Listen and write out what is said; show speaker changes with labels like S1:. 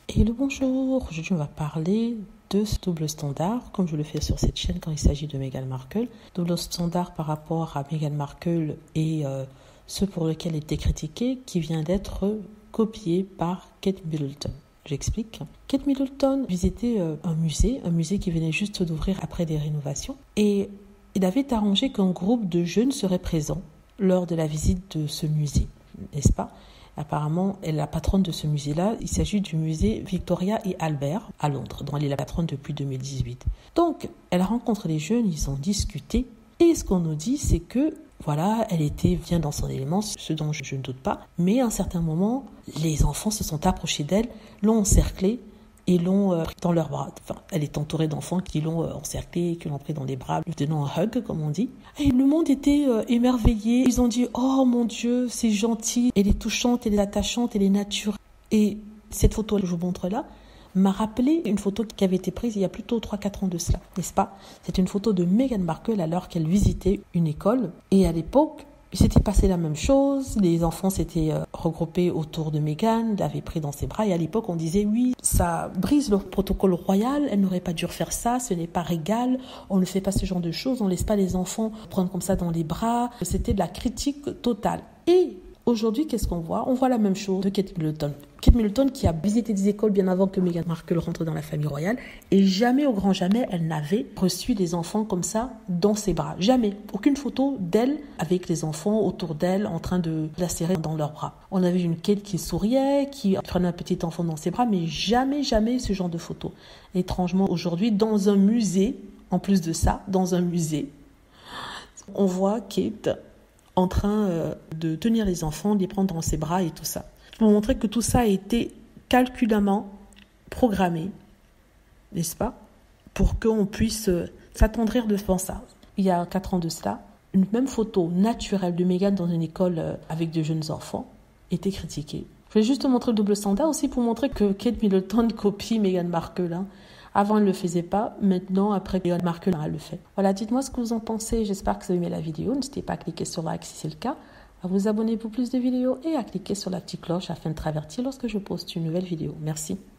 S1: Et le bonjour, aujourd'hui on va parler de ce double standard, comme je le fais sur cette chaîne quand il s'agit de Meghan Markle. Double standard par rapport à Meghan Markle et ce pour lequel elle était critiquée, qui vient d'être copié par Kate Middleton. J'explique. Kate Middleton visitait un musée qui venait juste d'ouvrir après des rénovations. Et il avait arrangé qu'un groupe de jeunes serait présent lors de la visite de ce musée, n'est-ce pas ? Apparemment, elle est la patronne de ce musée-là. Il s'agit du musée Victoria et Albert à Londres, dont elle est la patronne depuis 2018. Donc, elle rencontre les jeunes, ils ont discuté. Et ce qu'on nous dit, c'est que, voilà, elle était bien dans son élément, ce dont je ne doute pas. Mais à un certain moment, les enfants se sont approchés d'elle, l'ont encerclée et l'ont pris dans leurs bras. Enfin, elle est entourée d'enfants qui l'ont encerclée, qui l'ont pris dans les bras, lui donnant un hug, comme on dit. Et le monde était émerveillé. Ils ont dit « Oh mon Dieu, c'est gentil, elle est touchante, elle est attachante, elle est naturelle. » Et cette photo que je vous montre là m'a rappelé une photo qui avait été prise il y a plutôt 3-4 ans de cela, n'est-ce pas ? C'est une photo de Meghan Markle alors qu'elle visitait une école. Et à l'époque, il s'était passé la même chose, les enfants s'étaient regroupés autour de Meghan, l'avaient pris dans ses bras et à l'époque on disait oui, ça brise le protocole royal, elle n'aurait pas dû refaire ça, ce n'est pas régal, on ne fait pas ce genre de choses, on ne laisse pas les enfants prendre comme ça dans les bras, c'était de la critique totale. Et aujourd'hui, qu'est-ce qu'on voit ? On voit la même chose de Kate Middleton. Kate Middleton qui a visité des écoles bien avant que Meghan Markle rentre dans la famille royale et jamais, au grand jamais, elle n'avait reçu des enfants comme ça dans ses bras. Jamais. Aucune photo d'elle avec les enfants autour d'elle en train de la serrer dans leurs bras. On avait une Kate qui souriait, qui prenait un petit enfant dans ses bras, mais jamais, jamais ce genre de photo. Étrangement, aujourd'hui, dans un musée, en plus de ça, dans un musée, on voit Kate en train de tenir les enfants, de les prendre dans ses bras et tout ça. Pour montrer que tout ça a été calculamment programmé, n'est-ce pas ? Pour qu'on puisse s'attendrir devant ça. Il y a 4 ans de cela, une même photo naturelle de Meghan dans une école avec de jeunes enfants était critiquée. Je vais juste montrer le double standard aussi pour montrer que Kate Middleton copie Meghan Markle. Avant, elle ne le faisait pas. Maintenant, après Meghan Markle, elle le fait. Voilà, dites-moi ce que vous en pensez. J'espère que vous avez aimé la vidéo. N'hésitez pas à cliquer sur like si c'est le cas, à vous abonner pour plus de vidéos et à cliquer sur la petite cloche afin de être averti lorsque je poste une nouvelle vidéo. Merci.